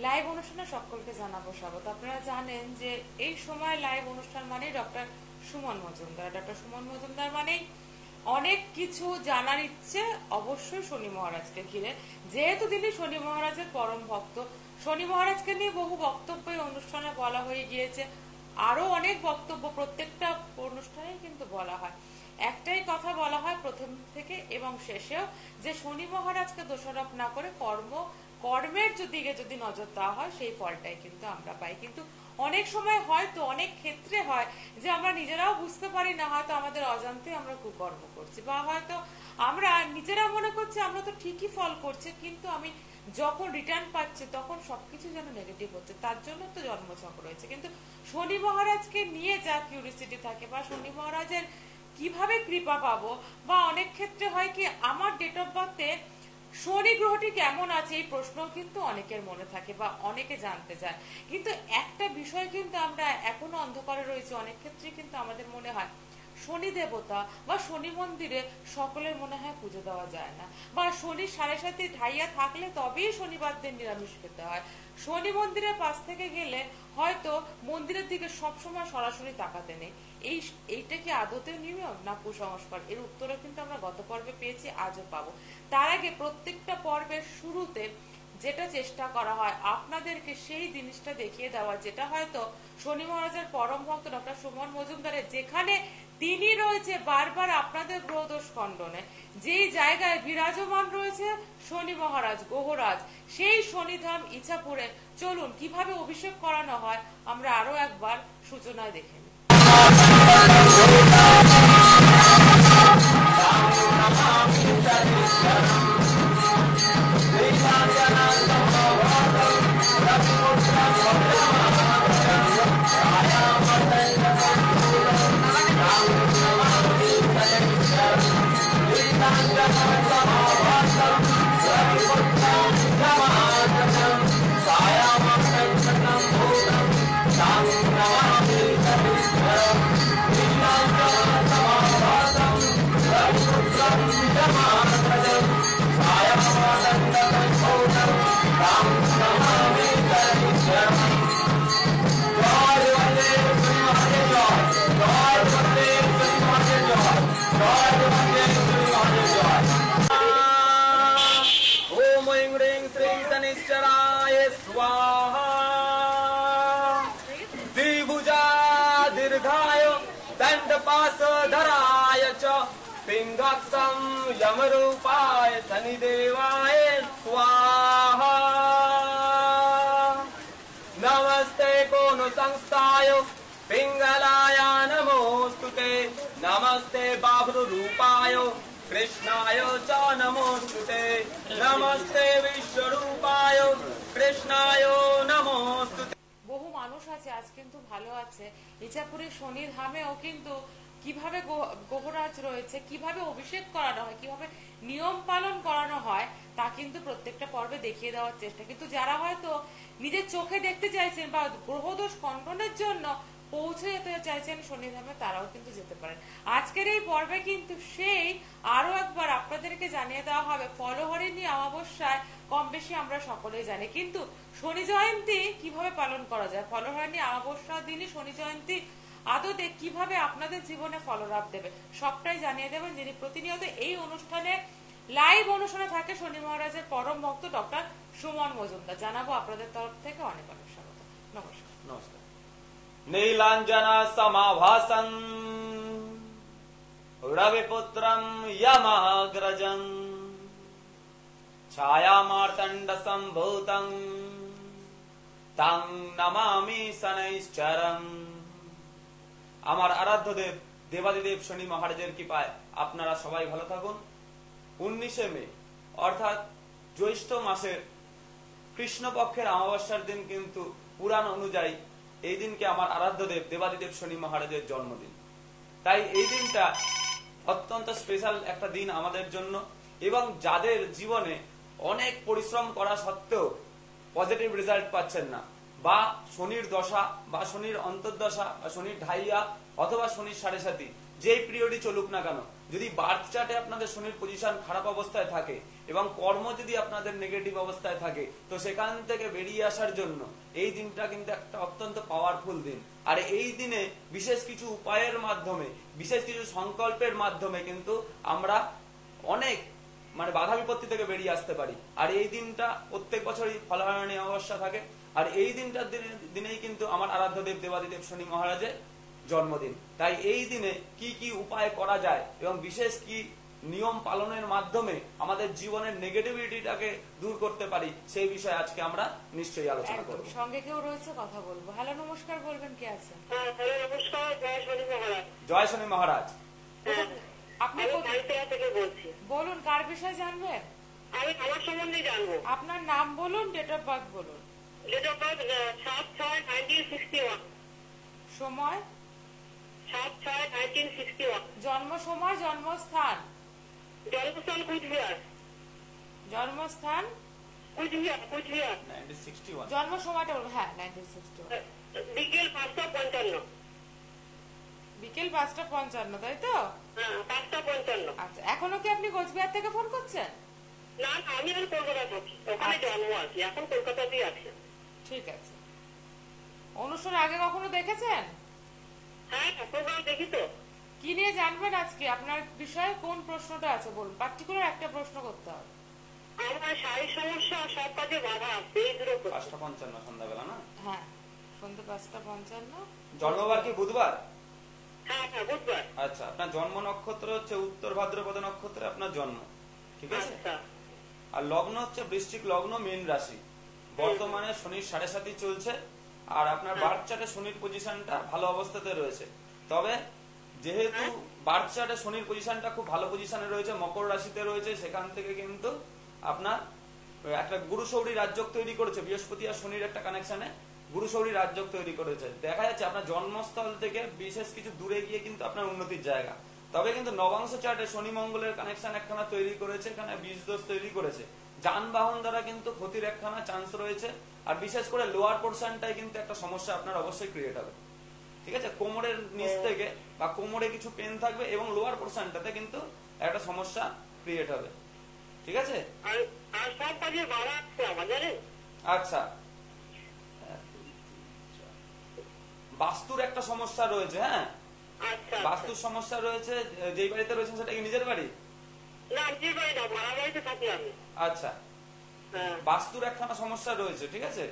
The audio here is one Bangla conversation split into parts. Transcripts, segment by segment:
লাইভ অনুষ্ঠানে সকলকে জানাবো স্বাগত। আপনারা জানেন যে এই সময় লাইভ অনুষ্ঠান মানে ডক্টর সুমন মজুমদার। ডক্টর সুমন মজুমদার মানেই অনেক কিছু জানার ইচ্ছে অবশ্যই শনি মহারাজকে ঘিরে, যেহেতু তিনি শনি মহারাজের পরম ভক্ত। শনি মহারাজকে নিয়ে বহু বক্তব্য এই অনুষ্ঠানে বলা হয়ে গিয়েছে, আরো অনেক বক্তব্য প্রত্যেকটা অনুষ্ঠানে কিন্তু বলা হয়। একটাই কথা বলা হয় প্রথম থেকে এবং শেষেও, যে শনি মহারাজকে দোষারোপ না করে কর্মের দিকে যদি নজর দেওয়া হয় সেই ফলটাই কিন্তু আমরা পাই। কিন্তু অনেক সময় হয়তো অনেক ক্ষেত্রে হয় যে আমরা নিজেরাও বুঝতে পারি না, হয়তো আমাদের অজান্তে আমরা কুকর্ম করছি, বা হয়তো আমরা নিজেরা মনে করছি আমরা তো ঠিকই ফল করছি, কিন্তু আমি যখন রিটার্ন পাচ্ছি তখন সবকিছু যেন নেগেটিভ হচ্ছে। তার জন্য তো জন্মচক্র রয়েছে। কিন্তু শনি মহারাজকে নিয়ে যা কিউরিসিটি থাকে, বা শনি মহারাজের কিভাবে কৃপা পাবো, বা অনেক ক্ষেত্রে হয় কি আমার ডেট অফ বার্থে শনি গ্রহটি কেমন আছে এই প্রশ্ন কিন্তু অনেকের মনে থাকে বা অনেকে জানতে চায়। কিন্তু একটা বিষয় কিন্তু আমরা এখনো অন্ধকারে রয়েছে, অনেক ক্ষেত্রে কিন্তু আমাদের মনে হয় শনি দেবতা বা শনি মন্দিরে সকলের মনে হয় পুজো দেওয়া যায় না, বা শনি 7.5 ঢাইয়া থাকলে তবেই শনিবার দিন নিরামিষ খেতে হয়। শনি মন্দিরের পাশ থেকে গেলে হয়তো মন্দিরের দিকে সবসময় সরাসরি তাকাতে নেই। এইটা কি আদতেও নিয়ম না কুসংস্কার? এর উত্তরও কিন্তু আমরা গত পর্বে পেয়েছি, আজও পাবো। তার আগে প্রত্যেকটা পর্বের শুরুতে যেটা চেষ্টা করা হয় আপনাদেরকে সেই জিনিসটা দেখিয়ে দেওয়া, যেটা হয়তো শনি মহারাজের পরম ভক্ত ডক্টর সুমন মজুমদারের, যেখানে তিনি রয়েছে বারবার আপনাদের গ্রহদোষ খণ্ডনে, যেই জায়গায় বিরাজমান রয়েছে শনি মহারাজ গ্রহরাজ, সেই শনিধাম ইছাপুরে। চলুন কিভাবে অভিষেক করানো হয় আমরা আরো একবার সূচনায় দেখে নিই। पिंगक्षम यमरूपाय शनिदेवाय स्वाहा। नमस्ते कोनो संस्थाय पिंगलाय नमोस्तुते। नमस्ते बाहुर रूपाय कृष्णाय च नमोस्तुते। नमस्ते विश्वरूपाय कृष्णाय नमोस्तुते। বহু মানুষ আছে আজ কিন্তু ভালো আছে। ইছাপুরে শনির ধামেও কিন্তু কিভাবে গ্রহরাজ রয়েছে, কিভাবে অভিষেক করানো হয়, কিভাবে নিয়ম পালন করানো হয় তা কিন্তু প্রত্যেকটা পর্বে দেখিয়ে দেওয়ার চেষ্টা। কিন্তু যারা হয়তো নিজের চোখে দেখতে চাইছেন বা গ্রহদোষ খণ্ডনের জন্য পৌঁছে যেতে চাইছেন শনিধামে, তারাও কিন্তু যেতে পারেন। আজকের এই পর্বে কিন্তু সেই আরো একবার আপনাদেরকে জানিয়ে দেওয়া হবে ফলহরিণী অমাবস্যায় কম বেশি আমরা সকলেই জানি, কিন্তু শনি জয়ন্তী কিভাবে পালন করা যায়, ফলহরিণী অমাবস্যার দিনই শনি জয়ন্তী আদতে কিভাবে আপনাদের জীবনে ফললাভ দেবে, সবটাই জানিয়ে দেবেন যিনি প্রতিনিয়ত এই অনুষ্ঠানে লাইভ অনুষ্ঠানে থাকে শনি মহারাজের পরম ভক্ত ডক্টর সুমন মজুমদার। জানাবো আপনাদের তরফ থেকে অনেক অনেক স্বাগত। নমস্কার। নমস্কার। नीलाञ्जना समाभासं रविपुत्रं यमाग्रजं छायामार्तण्डसम्भूतं तं नमामि शनैश्चरम्। আমার আরাধ্য দেব দেবাদিদেব শনি মহারাজের কৃপায় আপনারা সবাই ভালো থাকুন। 19 মে অর্থাৎ জ্যৈষ্ঠ মাসের কৃষ্ণপক্ষের অমাবস্যার দিন কিন্তু পুরাণ অনুযায়ী এই দিনকে আমার আরাধ্য দেব দেবাদিদেব শনি মহারাজের জন্মদিন। তাই এই দিনটা অত্যন্ত স্পেশাল একটা দিন আমাদের জন্য, এবং যাদের জীবনে অনেক পরিশ্রম করা সত্ত্বেও পজিটিভ রেজাল্ট পাচ্ছেন না, বা শনির দশা বা শনির অন্তর্দশা বা শনির ঢাইয়া অথবা শনির 7.5 যেই পিরিয়ডই চলুক না কেন, যদি বার্থ চার্টে আপনাদের শনির পজিশন খারাপ অবস্থায় থাকে এবং কর্ম যদি আপনাদের নেগেটিভ অবস্থায় থাকে, তো সেখান থেকে বেরিয়ে আসার জন্য এই দিনটা কিন্তু একটা অত্যন্ত পাওয়ারফুল দিন। আর এই দিনে বিশেষ কিছু উপায়ের মাধ্যমে, বিশেষ কিছু সংকল্পের মাধ্যমে কিন্তু আমরা অনেক বাধা বিপত্তি থেকে বেরিয়ে আসতে পারি। আর এই দিনটা প্রত্যেক বছরই ফলায়নী অমাবস্যা থাকে। আর এই দিনটার দিনেই কিন্তু আমার আরাধ্য দেব দেবাদিদেব শনি মহারাজের জন্মদিন। তাই এই দিনে কি কি উপায় করা যায় এবং বিশেষ কি নিয়ম পালনের মাধ্যমে আমাদের জীবনের নেগেটিভিটিটাকে দূর করতে পারি, সেই বিষয়ে আজকে আমরা নিশ্চয়ই আলোচনা করব। সঙ্গে কেউ রয়েছে, কথা বলবো। হ্যালো, নমস্কার, বলবেন কে আছেন? হ্যালো, নমস্কার। জয় শনি মহারাজ। জয় শনি মহারাজ। আপনি আমি মালপেয়া থেকে বলছি। বলুন, কার বিষয়ে জানবেন? আমি আমার সম্বন্ধে জানবো। আপনার নাম বলুন, ডেট অফ বার্থ বলুন। Date of birth 7/6/1961। সময়? 7/6/1961। জন্ম সময়, জন্মস্থান? জন্মস্থান কুচবিহার। জন্মস্থান কুচবিহার। 1961। জন্ম সময়টা বলুন। হ্যাঁ, 1961। বিকেল 5:55। বিকেল 5:55, তাই তো? হ্যাঁ, 5:55। আচ্ছা, এখনো কি আপনি কোচবিহার থেকে ফোন করছেন? না, আমি এখন কলকাতা থাকি, ওখানে জন্ম আছি, এখন কলকাতাতেই আছি। ঠিক আছে। অনুষ্ঠান আগে কখনো দেখেছেন? হ্যাঁ, প্রোগ্রাম দেখি তো। কি নিয়ে জানবেন আজকে? আপনার বিষয়ে কোন প্রশ্নটা আছে বলুন। পার্টিকুলার একটা প্রশ্ন করতে হবে। আমার শারীরিক সমস্যা, সব কাজে বাধা আছে, এই দুটো প্রশ্ন। 5:55 সন্ধ্যাবেলা না? হ্যাঁ, সন্ধ্যে 5:55। জন্মবার কি বুধবার? হ্যাঁ, বুধবার। আচ্ছা, আপনার জন্ম নক্ষত্র হচ্ছে উত্তর ভাদ্রপদ নক্ষত্রে আপনার জন্ম, ঠিক আছে? আচ্ছা। আর লগ্ন হচ্ছে বৃশ্চিক লগ্ন, মীন রাশি। বর্তমানে শনির 7.5 চলছে। আর আপনার বার্থ চার্টে শনির পজিশনটা ভালো অবস্থাতে রয়েছে। তবে যেহেতু বার্থ চার্টে শনির পজিশনটা খুব ভালো পজিশনে রয়েছে, মকর রাশিতে রয়েছে, সেখান থেকে কিন্তু আপনার একটা গুরুশৌরী রাজযোগ তৈরি করেছে। বৃহস্পতি আর শনির একটা কানেকশনে গুরুশৌরী রাজযোগ তৈরি করেছে। দেখা যাচ্ছে আপনার জন্মস্থল থেকে বিশেষ কিছু দূরে গিয়ে কিন্তু আপনার উন্নতির জায়গা। তবে কিন্তু নবাংশ চার্টে শনি মঙ্গলের কানেকশন একখানা তৈরি করেছে, এখানে বীজ দোষ তৈরি করেছে। যানবাহন দ্বারা কিন্তু ক্ষতির একখানা চান্স রয়েছে। আর বিশেষ করে লোয়ার পোর্শনটাই কিন্তু একটা সমস্যা আপনার অবশ্যই ক্রিয়েট হবে, ঠিক আছে? কোমরের নিচ থেকে বা কোমরে কিছু পেন থাকবে এবং লোয়ার পোর্শনটাতে কিন্তু একটা সমস্যা ক্রিয়েট হবে, ঠিক আছে? আর সব কাজে বাধা আছে আমার, জানেন? আচ্ছা, বাস্তুর একটা সমস্যা রয়েছে। হ্যাঁ, আচ্ছা। বাস্তুর সমস্যা রয়েছে। যেই বাড়িতে রয়েছেন সেটা কি নিজের বাড়ি? না, নিজের বাড়ি না, ভাড়া বাড়িতে থাকি আমি। আচ্ছা, হ্যাঁ। বাস্তুর একখানা সমস্যা রয়েছে, ঠিক আছে?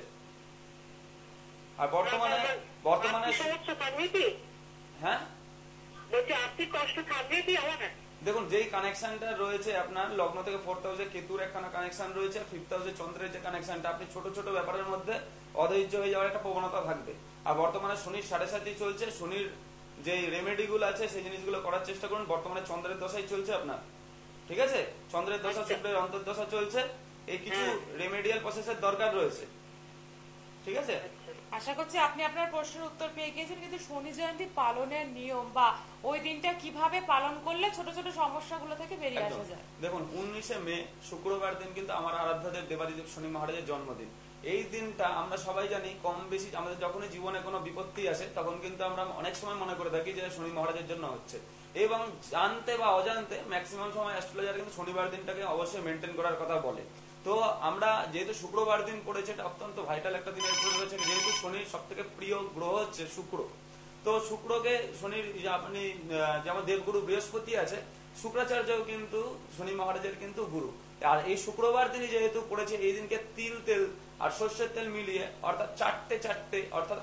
আর বর্তমানে আর্থিক সমস্যা থাকবে কি? হ্যাঁ, বলছি আর্থিক কষ্ট থাকবে কি আমার? দেখুন, যেই কানেকশনটা রয়েছে আপনার লগ্ন থেকে 4th হাউসে কেতুর একখানা কানেকশন রয়েছে, 5th হাউসে চন্দ্রের যে কানেকশনটা, আপনি ছোট ছোট ব্যাপারের মধ্যে অধৈর্য হয়ে যাওয়ার একটা প্রবণতা থাকবে। আর বর্তমানে শনির 7.5 চলছে। শনির যে রেমেডি গুলো আছে সেই জিনিসগুলো করার চেষ্টা করুন। বর্তমানে চন্দ্রের দশাই চলছে আপনার, ঠিক আছে? চন্দ্রের দশা, শুক্রের অন্তর্দশা চলছে। এই কিছু রেমেডিয়াল প্রসেসের দরকার রয়েছে, ঠিক আছে? আশা করছি আপনি আপনার প্রশ্নের উত্তর পেয়ে গিয়েছেন। কিন্তু শনি জয়ন্তী পালনের নিয়ম বা ওই দিনটা কিভাবে পালন করলে ছোট ছোট সমস্যাগুলো থেকে বেরিয়ে আসা যায়? দেখুন, 19শে মে শুক্রবার দিন কিন্তু আমার আরাধ্যদেব দেবাদিদেব শনি মহারাজের জন্মদিন। এই দিনটা আমরা সবাই জানি, কম বেশি আমাদের যখনই জীবনে কোনো বিপত্তি আসে তখন কিন্তু আমরা অনেক সময় মনে করে থাকি যে শনি মহারাজের জন্য হচ্ছে। এবং জানতে বা অজান্তে ম্যাক্সিমাম সময় অ্যাস্ট্রোলজার কিন্তু শনিবার দিনটাকে অবশ্যই মেনটেন করার কথা বলে। তো আমরা যেহেতু শুক্রবার দিন পড়েছে, এটা অত্যন্ত ভাইটাল একটা দিনের উপর রয়েছে। যেহেতু শনির সব থেকে প্রিয় গ্রহ হচ্ছে শুক্র, তো শুক্রকে শনির আপনি যেমন দেবগুরু বৃহস্পতি আছে, শুক্রাচার্যও কিন্তু শনি মহারাজের কিন্তু গুরু। আর এই শুক্রবার দিনই যেহেতু পড়েছে, এই দিনকে তিল তেল আর সর্ষের তেল মিলিয়ে অর্থাৎ চারটে অর্থাৎ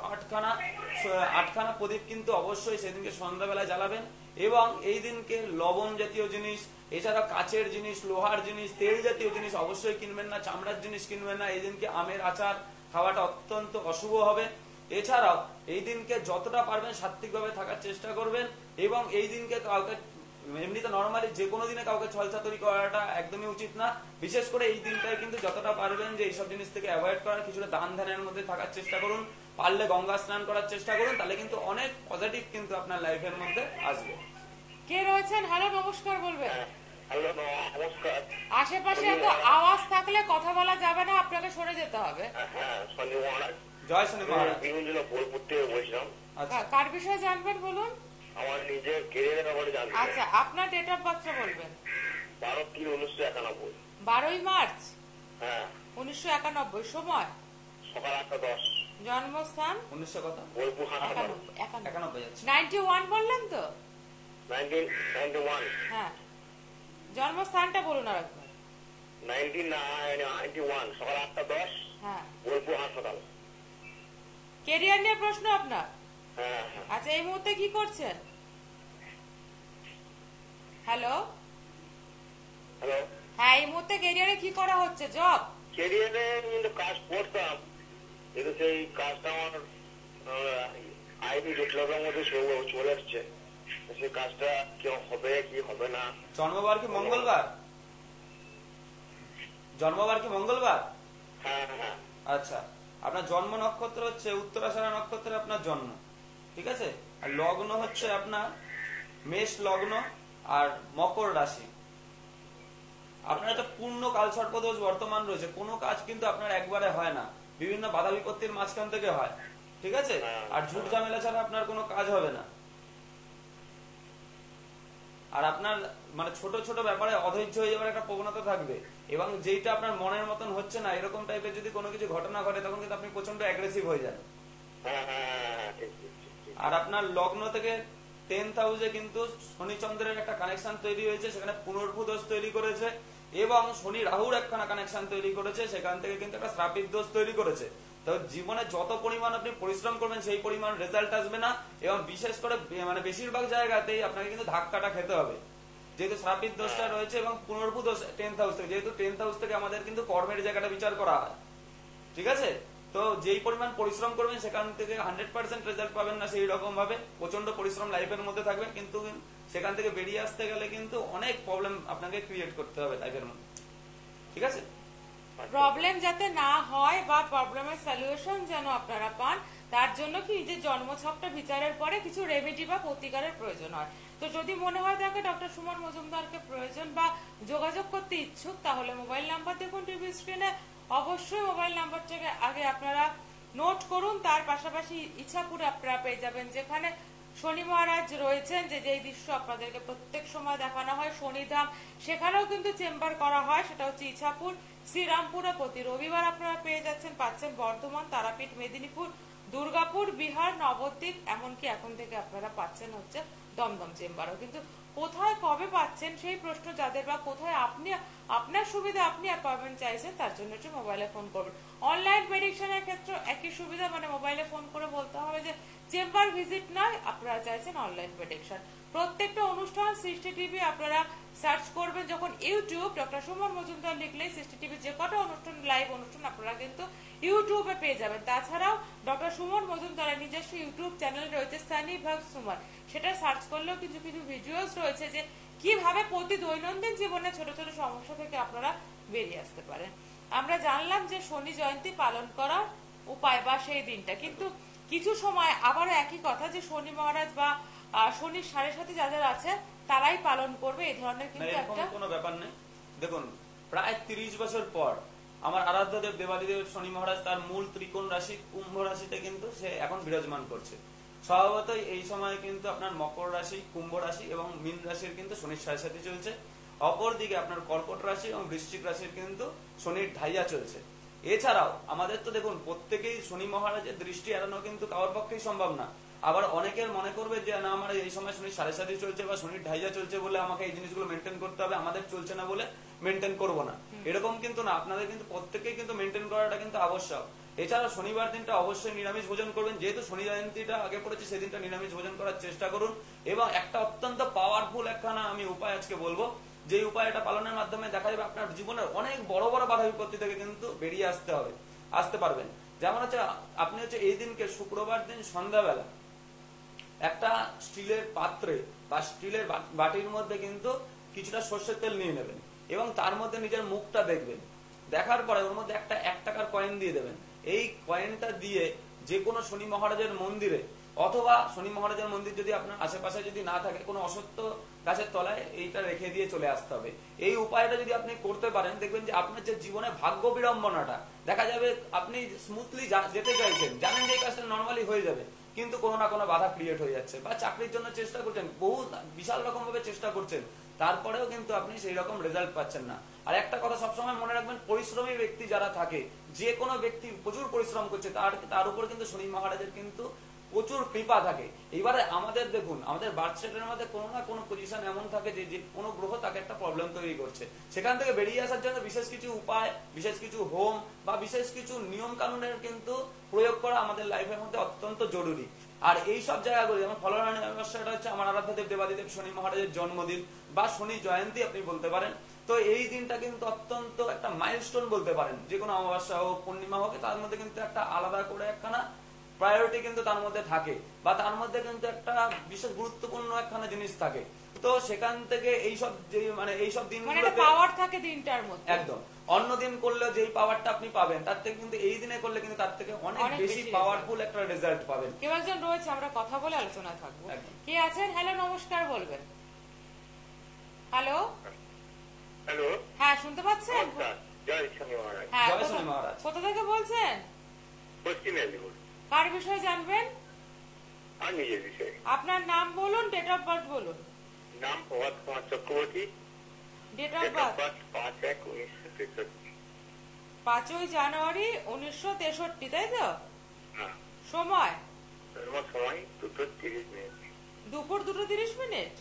আটখানা প্রদীপ কিন্তু অবশ্যই সেদিনকে সন্ধ্যাবেলায় জ্বালাবেন। এবং এই দিনকে লবণ জাতীয় জিনিস, এছাড়া কাচের জিনিস, লোহার জিনিস, তেল জাতীয় জিনিস অবশ্যই কিনবেন না, চামড়ার জিনিস কিনবেন না। এই দিনকে আমের আচার খাওয়াটা অত্যন্ত অশুভ হবে। এছাড়াও এই দিনকে যতটা পারবেন সাত্ত্বিকভাবে থাকার চেষ্টা করবেন। এবং এই দিনকে কাউকে এমনিতে নর্মালি যে কোনো দিনে কাউকে ছলচাতুরি করাটা একদমই উচিত না। বিশেষ করে এই দিনটায় কিন্তু যতটা পারবেন যে এইসব জিনিস থেকে অ্যাভয়েড করার, কিছুটা দান ধ্যানের মধ্যে থাকার চেষ্টা করুন। পারলে গঙ্গা স্নান করার চেষ্টা করুন, তাহলে কিন্তু অনেক পজিটিভ কিন্তু আপনার লাইফের মধ্যে আসবে। কে রয়েছেন? হ্যালো, নমস্কার, বলবেন। হ্যালো, নমস্কার। আশেপাশে এত আওয়াজ থাকলে কথা বলা যাবে না, আপনাকে সরে যেতে হবে। হ্যাঁ, শনি মহারাজ। জয় শনি মহারাজ। বিভিন্ন বোলপুর থেকে বলছিলাম। আচ্ছা, কার বিষয়ে জানবেন বলুন? আমার নিজের কেরিয়ারের ব্যাপারে জানতে চাই। আচ্ছা, আপনার ডেট অফ বার্থটা বলবেন। 12/3/1991। 12ই মার্চ হ্যাঁ, 1991। সময়? সকাল 8:10। জন্মস্থান? 1900 কত? বোলপুর হাসপাতাল। 91 যাচ্ছে। 91 বললেন তো? 1991। হ্যাঁ, জন্মস্থানটা বলুন আর একবার। 1991 সকাল 8:10। হ্যাঁ। বোলপুর হাসপাতাল। কেরিয়ার নিয়ে প্রশ্ন আপনার? হ্যাঁ হ্যাঁ। আচ্ছা, এই মুহূর্তে কি করছেন? হ্যালো? হ্যালো। হ্যাঁ, এই মুহূর্তে কেরিয়ারে কি করা হচ্ছে? জব? কেরিয়ারে কিন্তু কাজ করতাম, কিন্তু সেই কাজটা আমার আইনি জটিলতার মধ্যে চলে এসছে। সেই কাজটা কি হবে কি হবে না। জন্মবার কি মঙ্গলবার? জন্মবার কি মঙ্গলবার? হ্যাঁ হ্যাঁ। আচ্ছা, আপনার জন্ম নক্ষত্র হচ্ছে উত্তরাষাঢ়া নক্ষত্রে আপনার জন্ম, ঠিক আছে? আর লগ্ন হচ্ছে আপনার মেষ লগ্ন আর মকর রাশি। আপনার একটা পূর্ণ কালসর্প দোষ বর্তমান রয়েছে, কোনো কাজ কিন্তু আপনার একবারে হয় না, বিভিন্ন বাধা বিপত্তির মাঝখান থেকে হয়, ঠিক আছে? আর ঝুট ঝামেলা ছাড়া আপনার কোনো কাজ হবে না। আর আপনার মানে ছোট ছোট ব্যাপারে অধৈর্য হয়ে যাওয়ার একটা প্রবণতা থাকবে, এবং যেটা আপনার মনের মতন হচ্ছে না এরকম টাইপের যদি কোনো কিছু ঘটনা ঘটে তখন কিন্তু আপনি প্রচন্ড অ্যাগ্রেসিভ হয়ে যান। হ্যাঁ হ্যাঁ, ঠিক ঠিক ঠিক। আর আপনার লগ্ন থেকে 10th হাউসে কিন্তু শনি চন্দ্রের একটা কানেকশন তৈরি হয়েছে, সেখানে পুনর্ভূ দোষ তৈরি করেছে, এবং শনি রাহুর একখানা কানেকশন তৈরি করেছে, সেখান থেকে কিন্তু একটা শ্রাপিত দোষ তৈরি করেছে। তো জীবনে যত পরিমাণ আপনি পরিশ্রম করবেন সেই পরিমাণ রেজাল্ট আসবে না, এবং বিশেষ করে মানে বেশিরভাগ জায়গাতেই আপনাকে কিন্তু ধাক্কাটা খেতে হবে, যেহেতু শ্রাপিত দোষটা রয়েছে এবং পুনর্ভূ দোষ 10th হাউস থেকে, যেহেতু 10th হাউস থেকে আমাদের কিন্তু কর্মের জায়গাটা বিচার করা হয়, ঠিক আছে? তো যেই পরিমাণ পরিশ্রম করবেন সেখান থেকে 100% রেজাল্ট পাবেন না সেই রকম ভাবে, প্রচন্ড পরিশ্রম লাইফের মধ্যে থাকবে, কিন্তু সেখান থেকে বেরিয়ে আসতে গেলে কিন্তু অনেক প্রবলেম আপনাকে ক্রিয়েট করতে হবে লাইফের মধ্যে, ঠিক আছে? প্রবলেম যাতে না হয় বা প্রবলেমের সলিউশন যেন আপনারা পান, তার জন্য কি নিজের জন্মছকটা বিচারের পরে কিছু রেমেডি বা প্রতিকারের প্রয়োজন হয়। তো যদি মনে হয় থাকে ডক্টর সুমন মজুমদারকে প্রয়োজন বা যোগাযোগ করতে ইচ্ছুক, তাহলে মোবাইল নাম্বার দেখুন টিভি স্ক্রিনে। অবশ্যই মোবাইল নাম্বারটাকে আগে আপনারা নোট করুন। তার পাশাপাশি ইচ্ছাপুরে আপনারা পেয়ে যাবেন, যেখানে শনি মহারাজ রয়েছেন, যে যেই দৃশ্য আপনাদেরকে প্রত্যেক সময় দেখানো হয় শনিধাম, সেখানেও কিন্তু চেম্বার করা হয়, সেটা হচ্ছে ইচ্ছাপুর। শ্রীরামপুরে প্রতি রবিবার আপনারা পেয়ে পাচ্ছেন বর্ধমান, তারাপীঠ, মেদিনীপুর, দুর্গাপুর, বিহার, নবদ্বীপ, এমনকি এখন থেকে আপনারা পাচ্ছেন হচ্ছে দমদম চেম্বারও। কিন্তু কোথায় কবে পাচ্ছেন সেই প্রশ্ন যাদের, বা কোথায় আপনি আপনার সুবিধা আপনি অ্যাপয়েন্টমেন্ট চাইছেন, তার জন্য একটু মোবাইলে ফোন করবেন। অনলাইন প্রেডিকশনের ক্ষেত্রে একই সুবিধা, মানে মোবাইলে ফোন করে বলতে হবে যে চেম্বার ভিজিট নয়, আপনারা চাইছেন অনলাইন প্রেডিকশন। প্রত্যেকটা অনুষ্ঠান সৃষ্টি টিভি আপনারা সার্চ করবেন, যখন ইউটিউব ডক্টর সুমন মজুমদার লিখলেই সৃষ্টি টিভি যে কটা অনুষ্ঠান, লাইভ অনুষ্ঠান আপনারা কিন্তু ইউটিউবে পেয়ে যাবেন। তাছাড়াও ডক্টর সুমন মজুমদারের নিজস্ব ইউটিউব চ্যানেল রয়েছে সানি ভাগ সুমন, সেটা সার্চ করলেও কিছু কিছু ভিডিওস রয়েছে যে কিভাবে প্রতি দৈনন্দিন জীবনে ছোট ছোট সমস্যা থেকে আপনারা বেরিয়ে আসতে পারেন। আমরা জানলাম যে শনি জয়ন্তী পালন করার উপায় বা সেই দিনটা, কিন্তু কিছু সময় আবারও একই কথা যে শনি মহারাজ বা শনির 7.5 যাদের আছে তারাই পালন করবে, এই ধরনের কিন্তু একটা কোনো ব্যাপার নেই। দেখুন, প্রায় 30 বছর পর আমার আরাধ্য দেব দেবাদিদেব শনি মহারাজ তার মূল ত্রিকোণ রাশি কুম্ভ রাশিতে কিন্তু সে এখন বিরাজমান করছে। স্বভাবতই এই সময় কিন্তু আপনার মকর রাশি, কুম্ভ রাশি এবং মীন রাশির কিন্তু শনির 7.5 চলছে। অপরদিকে আপনার কর্কট রাশি এবং বৃশ্চিক রাশির কিন্তু শনির ঢাইয়া চলছে। এছাড়াও আমাদের তো দেখুন প্রত্যেকেই শনি মহারাজের দৃষ্টি এড়ানো কিন্তু কারোর পক্ষেই সম্ভব না। আবার অনেকের মনে করবে যে না, আমার এই সময় শনির 7.5 চলছে বা শনির ঢাইয়া চলছে বলে আমাকে এই জিনিসগুলো মেনটেন করতে হবে, আমাদের চলছে না বলে মেনটেন করবো না, এরকম কিন্তু না। আপনাদের কিন্তু প্রত্যেকেই কিন্তু মেনটেন করাটা কিন্তু আবশ্যক। এছাড়া শনিবার দিনটা অবশ্যই নিরামিষ ভোজন করবেন, যেহেতু শনি জয়ন্তীটা আগে পড়েছে সেদিনটা নিরামিষ ভোজন করার চেষ্টা করুন। এবং একটা অত্যন্ত পাওয়ারফুল একখানা আমি উপায় আজকে বলবো, যে উপায়টা পালনের মাধ্যমে দেখা যাবে আপনার জীবনের অনেক বড় বড় বাধা বিপত্তি থেকে কিন্তু বেরিয়ে আসতে পারবেন। যেমন হচ্ছে আপনি হচ্ছে এই দিনকে শুক্রবার দিন সন্ধ্যাবেলা একটা স্টিলের পাত্রে বা স্টিলের বাটির মধ্যে কিন্তু কিছুটা সর্ষের তেল নিয়ে নেবেন, এবং তার মধ্যে নিজের মুখটা দেখবেন। দেখার পরে ওর মধ্যে একটা 1 টাকার কয়েন দিয়ে দেবেন। এই কয়েনটা দিয়ে যে কোনো শনি মহারাজের মন্দিরে, অথবা শনি মহারাজের মন্দির যদি আপনার আশেপাশে যদি না থাকে, কোনো অসত্য গাছের তলায় এইটা রেখে দিয়ে চলে আসতে হবে। এই উপায়টা যদি আপনি করতে পারেন, দেখবেন যে আপনার যে জীবনে ভাগ্য বিড়ম্বনাটা দেখা যাবে, আপনি স্মুথলি যেতে চাইছেন, জানেন যে এই কাজটা নর্মালি হয়ে যাবে, কিন্তু কোনো না কোনো বাধা ক্রিয়েট হয়ে যাচ্ছে, বা চাকরির জন্য চেষ্টা করছেন, বহু বিশাল রকম ভাবে চেষ্টা করছেন, তারপরেও কিন্তু আপনি সেই রকম রেজাল্ট পাচ্ছেন না। আর একটা কথা সবসময় মনে রাখবেন, পরিশ্রমী ব্যক্তি যারা থাকে, যে কোনো ব্যক্তি প্রচুর পরিশ্রম করছে, তার উপর কিন্তু শনি মহারাজের কিন্তু প্রচুর কৃপা থাকে। এবারে আমাদের দেখুন, আমাদের বার্থ চার্টের মধ্যে কোনো না কোনো পজিশন এমন থাকে যে কোনো গ্রহ তাকে একটা প্রবলেম তৈরি করছে, সেখান থেকে বেরিয়ে আসার জন্য বিশেষ কিছু উপায়, বিশেষ কিছু হোম বা বিশেষ কিছু নিয়ম কানুনের কিন্তু প্রয়োগ করা আমাদের লাইফের মধ্যে অত্যন্ত জরুরি। আর এই সব জায়গাগুলি যেমন ফলহারণী অমাবস্যাটা হচ্ছে আমার আরাধ্যদেব দেবাদিদেব শনি মহারাজের জন্মদিন বা শনি জয়ন্তী আপনি বলতে পারেন। তো এই দিনটা কিন্তু অত্যন্ত একটা মাইলস্টোন বলতে পারেন, যে কোনো অমাবস্যা হোক পূর্ণিমা হোক, তার মধ্যে কিন্তু একটা আলাদা করে একখানা প্রায়োরিটি কিন্তু তার মধ্যে থাকে, বা তার মধ্যে কিন্তু একটা বিশেষ গুরুত্বপূর্ণ একখানা জিনিস থাকে। তো সেখান থেকে এইসব যে এইসব দিনগুলোতে পাওয়ার থাকে দিনটার মধ্যে, একদম অন্য দিন করলে যেই পাওয়ারটা আপনি পাবেন তার থেকে কিন্তু এই দিনে করলে কিন্তু তার থেকে অনেক বেশি পাওয়ারফুল একটা রেজাল্ট পাবেন। কেউ একজন রয়েছে, আমরা কথা বলে আলোচনা থাকবো। কে আছেন? হ্যালো, নমস্কার বলবেন। হ্যালো হ্যালো, হ্যাঁ শুনতে পাচ্ছেন? জয় শনি মহারাজ। হ্যাঁ, জয় শনি মহারাজ। কোথা থেকে বলছেন? পশ্চিম মেদিনীপুর। কার বিষয়ে জানবেন? আর নিজের বিষয়ে। আপনার নাম বলুন, ডেট অফ বার্থ বলুন। নাম Prabhat Kumar Chakraborty. Date of birth 5/1/1963। 5ই জানুয়ারি 1963, তাই তো? হ্যাঁ। সময়? সময় 2:30। দুপুর 2:30।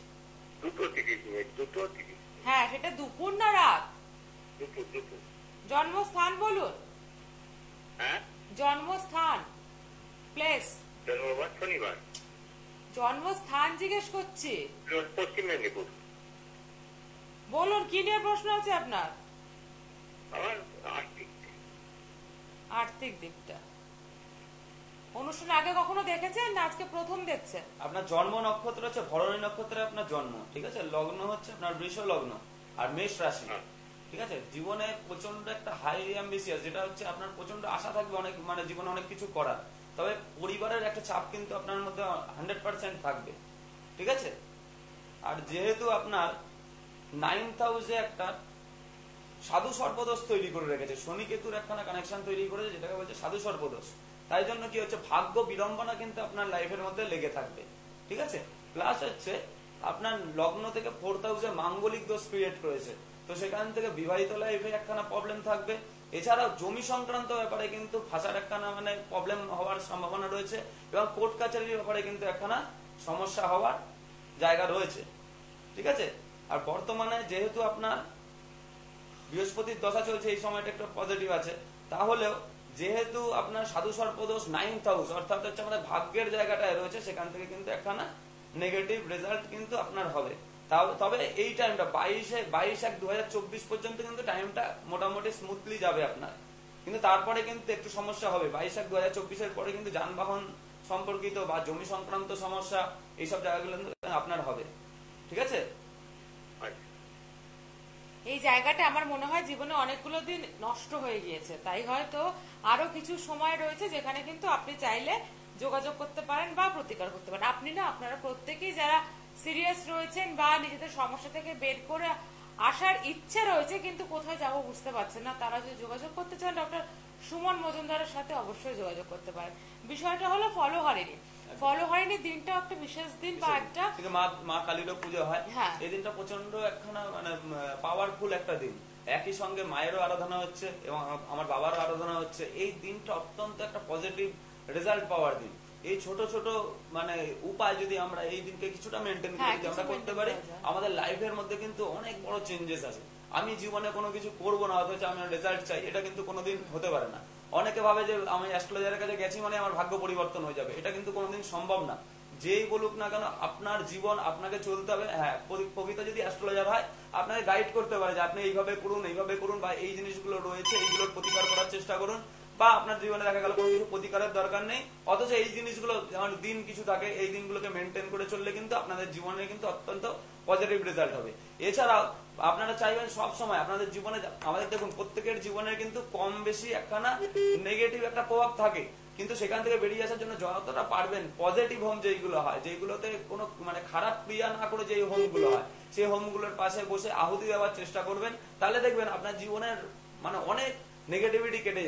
2:30। হ্যাঁ, সেটা দুপুর না রাত? দুপুর। জন্মস্থান বলুন। হ্যাঁ, জন্মস্থান, প্লেস। জন্মবার শনিবার। জন্মস্থান জিজ্ঞেস করছি। পশ্চিম মেদিনীপুর। বলুন, কি নিয়ে প্রশ্ন আছে আপনার? আমার আর্থিক দিকটা। অনুষ্ঠান আগে কখনো দেখেছেন না আজকে প্রথম দেখছেন? আপনার জন্ম নক্ষত্র হচ্ছে ভরণী নক্ষত্রে আপনার জন্ম, ঠিক আছে? লগ্ন হচ্ছে আপনার বৃষ লগ্ন আর মেষ রাশি, ঠিক আছে? জীবনে প্রচন্ড একটা হাই অ্যাম্বিশিয়াস, যেটা হচ্ছে আপনার প্রচন্ড আশা থাকবে অনেক, জীবনে অনেক কিছু করার, তবে পরিবারের একটা চাপ কিন্তু আপনার মধ্যে 100% থাকবে, ঠিক আছে? আর যেহেতু আপনার 9th হাউসে একটা সাধু সর্পদোষ তৈরি করে রেখেছে, শনি কেতুর একখানা কানেকশন তৈরি করেছে, যেটাকে বলছে সাধু সর্পদোষ। তাই জন্য কি হচ্ছে, ভাগ্য বিড়ম্বনা কিন্তু আপনার লাইফের মধ্যে লেগে থাকবে, ঠিক আছে? প্লাস হচ্ছে আপনার লগ্ন থেকে 4th হাউসে মাঙ্গলিক দোষ ক্রিয়েট করেছে, তো সেখান থেকে বিবাহিত লাইফে একখানা প্রবলেম থাকবে। এছাড়াও জমি সংক্রান্ত ব্যাপারে কিন্তু ফাঁসার একখানা প্রবলেম হওয়ার সম্ভাবনা রয়েছে, এবং কোর্ট কাছারির ব্যাপারে কিন্তু একখানা সমস্যা হওয়ার জায়গা রয়েছে, ঠিক আছে? আর বর্তমানে যেহেতু আপনার বৃহস্পতির দশা চলছে, এই সময়টা একটু পজিটিভ আছে, তাহলেও যেহেতু আপনার সাধু সর্পদোষ 9th হাউস অর্থাৎ হচ্ছে আমাদের ভাগ্যের জায়গাটায় রয়েছে, সেখান থেকে কিন্তু একখানা নেগেটিভ রেজাল্ট কিন্তু আপনার হবে। তবে এই টাইমটা 22/1/2024 পর্যন্ত কিন্তু টাইমটা মোটামুটি স্মুথলি যাবে আপনার, কিন্তু তারপরে কিন্তু একটু সমস্যা হবে। 22/1/2024 পরে কিন্তু যানবাহন সম্পর্কিত বা জমি সংক্রান্ত সমস্যা, এইসব জায়গাগুলো আপনার হবে, ঠিক আছে? এই জায়গাটা আমার মনে হয় জীবনে অনেকগুলো দিন নষ্ট হয়ে গিয়েছে, তাই হয়তো আরো কিছু সময় রয়েছে যেখানে কিন্তু আপনি চাইলে যোগাযোগ করতে পারেন বা প্রতিকার করতে পারেন। আপনি না, আপনারা প্রত্যেকেই যারা সিরিয়াস রয়েছেন বা নিজেদের সমস্যা থেকে বের করে আসার ইচ্ছে রয়েছে কিন্তু কোথায় যাব বুঝতে পারছেন না, তারা যদি যোগাযোগ করতে চান ডক্টর সুমন মজুমদারের সাথে অবশ্যই যোগাযোগ করতে পারেন। বিষয়টা হলো ফলহারিণী দিনটা একটা বিশেষ দিন বা একটা মা কালীরও পুজো হয়। হ্যাঁ, এই দিনটা প্রচন্ড একখানা পাওয়ারফুল একটা দিন, একই সঙ্গে মায়েরও আরাধনা হচ্ছে এবং আমার বাবারও আরাধনা হচ্ছে। এই দিনটা অত্যন্ত একটা পজিটিভ রেজাল্ট পাওয়ার দিন। এই ছোট ছোট উপায় যদি আমরা এই দিনকে কিছুটা মেনটেন করে যদি আমরা করতে পারি, আমাদের লাইফের মধ্যে কিন্তু অনেক বড় চেঞ্জেস আছে। আমি জীবনে কোনো কিছু করবো না, অথচ আমি রেজাল্ট চাই, এটা কিন্তু কোনোদিন হতে পারে না। অনেকে ভাবে যে আমি অ্যাস্ট্রোলজারের কাছে গেছি মানে আমার ভাগ্য পরিবর্তন হয়ে যাবে, এটা কিন্তু কোনোদিন সম্ভব না। যেই বলুক না কেন, আপনার জীবন আপনাকে চলতে হবে। হ্যাঁ, প্রকৃত যদি অ্যাস্ট্রোলজার হয় আপনাকে গাইড করতে পারে যে আপনি এইভাবে করুন বা এই জিনিসগুলো রয়েছে এইগুলোর প্রতিকার করার চেষ্টা করুন, বা আপনার জীবনে দেখা গেল কোনো কিছু প্রতিকারের দরকার নেই, অথচ এই জিনিসগুলো যেমন দিন কিছু থাকে, এই দিনগুলোকে মেনটেন করে চললে কিন্তু আপনাদের জীবনে কিন্তু অত্যন্ত পজিটিভ রেজাল্ট হবে। এছাড়াও আপনারা চাইবেন সব সময় আপনাদের জীবনে, আমাদের দেখুন প্রত্যেকের জীবনে কিন্তু কম বেশি একখানা নেগেটিভ একটা প্রভাব থাকে, কিন্তু সেখান থেকে বেরিয়ে আসার জন্য যতটা পারবেন পজিটিভ হোম যেইগুলো হয়, যেইগুলোতে কোনো খারাপ ক্রিয়া না করে যেই হোমগুলো হয়, সেই হোমগুলোর পাশে বসে আহুতি দেওয়ার চেষ্টা করবেন, তাহলে দেখবেন আপনার জীবনের অনেক নেগেটিভিটি কেটে যাবে।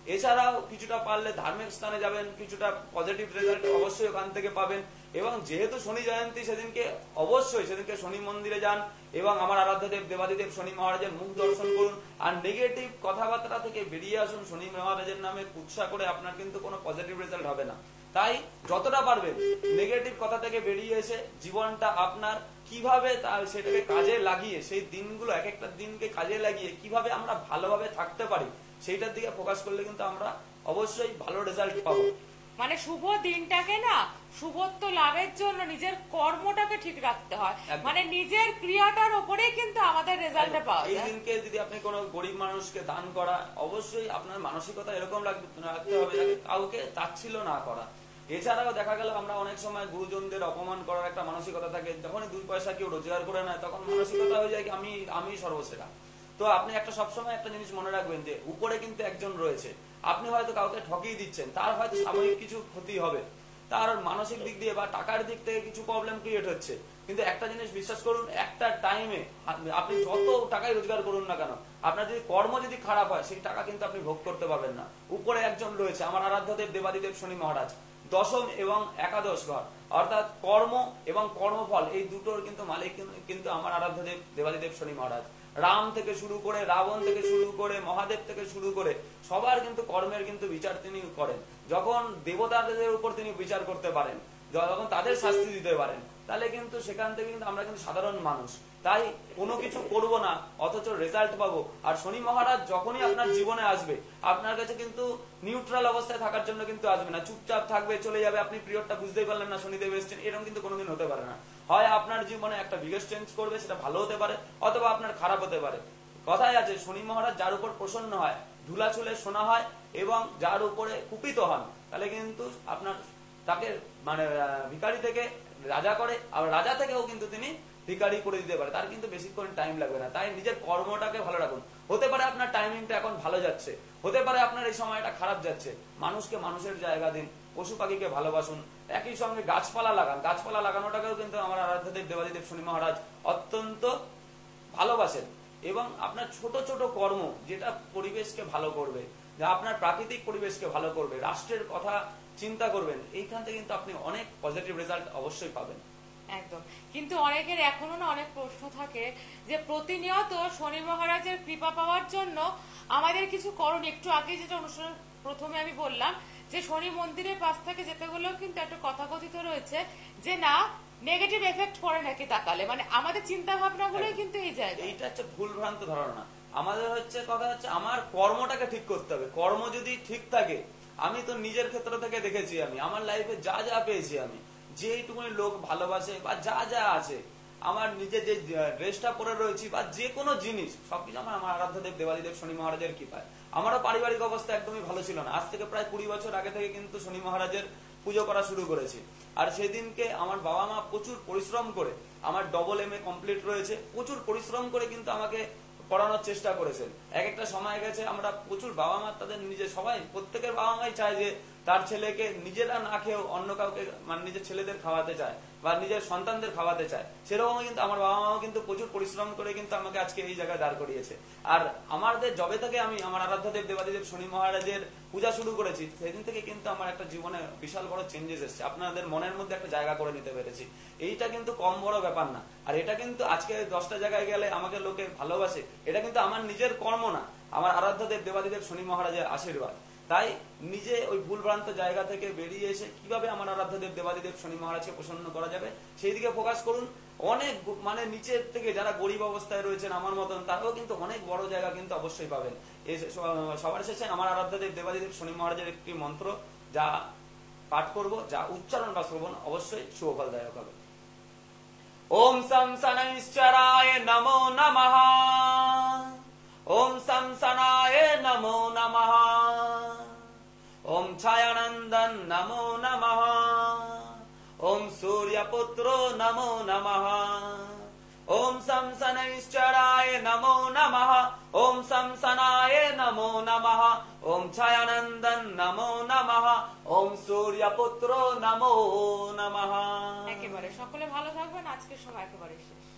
এছাড়াও কিছুটা পারলে ধার্মিক স্থানে যাবেন, কিছুটা পজিটিভ রেজাল্ট অবশ্যই ওখান থেকে পাবেন। এবং যেহেতু শনি জয়ন্তী, সেদিনকে অবশ্যই সেদিনকে শনি মন্দিরে যান এবং আমার আরাধ্যদেব দেবাদিদেব শনি মহারাজের মুখ দর্শন করুন। আর নেগেটিভ কথাবার্তা থেকে বেরিয়ে আসুন। শনি মহারাজের নামে কুৎসা করে আপনার কিন্তু কোনো পজিটিভ রেজাল্ট হবে না। তাই যতটা পারবেন নেগেটিভ কথা থেকে বেরিয়ে এসে জীবনটা আপনার কিভাবে সেটাকে কাজে লাগিয়ে, সেই দিনগুলো এক একটা দিনকে কাজে লাগিয়ে কিভাবে আমরা ভালোভাবে থাকতে পারি, সেইটার দিকে ফোকাস করলে কিন্তু আমরা অবশ্যই ভালো রেজাল্ট পাবো। মানে শুভ দিনটাকে না শুভত্ব লাভের জন্য নিজের কর্মটাকে ঠিক রাখতে হয়। একদম। মানে নিজের ক্রিয়াটার উপরেই কিন্তু আমাদের রেজাল্টটা পাওয়া এই যায়। দিনকে যদি আপনি কোনো গরিব মানুষকে দান করা, অবশ্যই আপনার মানসিকতা এরকম রাখতে হবে যাতে কাউকে তাচ্ছিল্য না করা। এছাড়াও দেখা গেল আমরা অনেক সময় গুরুজনদের অপমান করার একটা মানসিকতা থাকে। যখনই 2 পয়সা কেউ রোজগার করে নেয় তখন মানসিকতা হয়ে যায় কি আমি সর্বসেরা। তো আপনি একটা সবসময় একটা জিনিস মনে রাখবেন যে উপরে কিন্তু একজন রয়েছে। আপনি হয়তো কাউকে ঠকিয়ে দিচ্ছেন, তার হয়তো সাময়িক কিছু ক্ষতি হবে, তার মানসিক দিক দিয়ে বা টাকার দিক থেকে কিছু প্রবলেম ক্রিয়েট হচ্ছে, কিন্তু একটা জিনিস বিশ্বাস করুন, একটা টাইমে আপনি যত টাকাই রোজগার করুন না কেন, আপনার যদি কর্ম যদি খারাপ হয় সেই টাকা কিন্তু আপনি ভোগ করতে পারবেন না। উপরে একজন রয়েছে আমার আরাধ্যদেব দেবাদিদেব শনি মহারাজ, দশম এবং একাদশ ঘর অর্থাৎ কর্ম এবং কর্মফল, এই দুটোর কিন্তু মালিক কিন্তু আমার আরাধ্যদেব দেবাদিদেব শনি মহারাজ। রাম থেকে শুরু করে, রাবণ থেকে শুরু করে, মহাদেব থেকে শুরু করে সবার কিন্তু কর্মের কিন্তু বিচার তিনি করেন। যখন দেবতাদের উপর তিনি বিচার করতে পারেন, যখন তাদের শাস্তি দিতে পারেন, তাহলে কিন্তু সেখান থেকে কিন্তু আমরা কিন্তু সাধারণ মানুষ, তাই কোনো কিছু করব না অথচ রেজাল্ট পাবো। আর শনি মহারাজ যখনই আপনার জীবনে আসবে, আপনার কাছে কিন্তু নিউট্রাল অবস্থায় থাকার জন্য কিন্তু আসবে না, চুপচাপ থাকবে, চলে যাবে, আপনি পিরিয়ডটা বুঝতেই পারলেন না শনিদেব এসছেন, এরকম কিন্তু কোনোদিন হতে পারে না। হয় আপনার জীবনে একটা বিগেস্ট চেঞ্জ করবে, সেটা ভালো হতে পারে, অথবা আপনার খারাপ হতে পারে। কথাই আছে শনি মহারাজ যার উপর প্রসন্ন হয় ধুলা চুলে সোনা হয়, এবং যার উপরে কুপিত হন তাহলে কিন্তু আপনার তাকে মানে ভিখারি থেকে রাজা করে, আবার রাজা থেকেও কিন্তু তিনি ভিখারি করে দিতে পারে, তার কিন্তু বেশিক্ষণ টাইম লাগবে না। তাই নিজের কর্মটাকে ভালো রাখুন। হতে পারে আপনার টাইমিংটা এখন ভালো যাচ্ছে, হতে পারে আপনার এই সময়টা খারাপ যাচ্ছে, মানুষকে মানুষের জায়গা দিন, পশু পাখিকে ভালোবাসুন, একই সঙ্গে গাছপালা লাগান। গাছপালা লাগানোটাকেও কিন্তু আমার আরাধ্যদেব দেবাদিদেব শনি মহারাজ অত্যন্ত ভালোবাসেন। এবং আপনার ছোট ছোট কর্ম যেটা পরিবেশকে ভালো করবে, যা আপনার প্রাকৃতিক পরিবেশকে ভালো করবে, রাষ্ট্রের কথা চিন্তা করবেন, এইখান থেকে কিন্তু আপনি অনেক পজিটিভ রেজাল্ট অবশ্যই পাবেন। একদম। কিন্তু অনেকের এখনো না অনেক প্রশ্ন থাকে যে প্রতিনিয়ত শনি মহারাজের কৃপা পাওয়ার জন্য আমাদের কিছু করণীয়। একটু আগে যেটা অনুষ্ঠান প্রথমে আমি বললাম যে শনি মন্দিরের পাশ থেকে যেতে গেলেও কিন্তু একটা কথাকথিত রয়েছে যে না নেগেটিভ এফেক্ট পড়ে নাকি তাকালে, মানে আমাদের চিন্তা ভাবনা গুলোই কিন্তু এই জায়গায়। এইটা হচ্ছে ভুল ভ্রান্ত ধারণা। আমাদের হচ্ছে কথা হচ্ছে আমার কর্মটাকে ঠিক করতে হবে। কর্ম যদি ঠিক থাকে, আমি তো নিজের ক্ষেত্র থেকে দেখেছি, আমি আমার লাইফে যা যা পেয়েছি, আমি যেইটুকুনি লোক ভালোবাসে বা যা যা আছে, আমার নিজে যে ড্রেসটা পরে রয়েছি বা যে কোনো জিনিস সবকিছু আমার আরাধ্যদেব দেবাদিদেব শনি মহারাজের কৃপায়। আমারও পারিবারিক অবস্থা একদমই ভালো ছিল না। আজ থেকে প্রায় 20 বছর আগে থেকে কিন্তু শনি মহারাজের পুজো করা শুরু করেছি। আর সেদিনকে আমার বাবা মা প্রচুর পরিশ্রম করে, আমার AA কমপ্লিট রয়েছে, প্রচুর পরিশ্রম করে কিন্তু আমাকে পড়ানোর চেষ্টা করেছেন। এক একটা সময় গেছে আমরা প্রচুর বাবা মা তাদের নিজে সবাই প্রত্যেকের বাবা মাই চায় যে তার ছেলেকে নিজেরা না খেয়েও অন্য কাউকে মানে নিজের ছেলেদের খাওয়াতে চায় বা নিজের সন্তানদের খাওয়াতে চায়। সেরকমই কিন্তু আমার বাবা মাও কিন্তু প্রচুর পরিশ্রম করে কিন্তু আমাকে আজকে এই জায়গায় দাঁড় করিয়েছে। আর আমাদের জবে থেকে আমি আমার আরাধ্যদেব দেবাদিদেব শনি মহারাজের পূজা শুরু করেছি, সেদিন থেকে কিন্তু আমার একটা জীবনে বিশাল বড় চেঞ্জেস এসেছে। আপনাদের মনের মধ্যে একটা জায়গা করে নিতে পেরেছি, এইটা কিন্তু কম বড় ব্যাপার না। আর এটা কিন্তু আজকে 10টা জায়গায় গেলে আমাকে লোকে ভালোবাসে, এটা কিন্তু আমার নিজের কর্ম না, আমার আরাধ্যদেব দেবাদিদেব শনি মহারাজের আশীর্বাদ। তাই নিজে ওই ভুলভ্রান্ত জায়গা থেকে বেরিয়ে এসে কিভাবে আমার আরাধ্যদেব দেবাদিদেব শনি মহারাজকে প্রসন্ন করা যাবে সেই দিকে ফোকাস করুন। অনেক মানে নিচের থেকে যারা গরিব অবস্থায় রয়েছেন আমার মতন, তারাও কিন্তু অনেক বড় জায়গা কিন্তু অবশ্যই পাবেন। সবার শেষে আমার আরাধ্যদেব দেবাদিদেব শনি মহারাজের একটি মন্ত্র যা পাঠ করব, যা উচ্চারণ বা শ্রবণ অবশ্যই শুভফলদায়ক হবে। ওম সং শনৈশ্চরায় নমো নমঃ, ওম সং শনায় নমো নমঃ, ওম ছায়ানন্দন নমো নমঃ, ওম সূর্যপুত্র নমো নমঃ, ওম সং শনৈশ্চরায় নমো নমঃ, ওম সং শনায় নমো নমঃ, ওম ছায়ানন্দন নমো নমঃ, ওম সূর্যপুত্র নমো নমঃ। একেবারে সকলে ভালো থাকবেন। আজকের সময় একেবারে শেষ।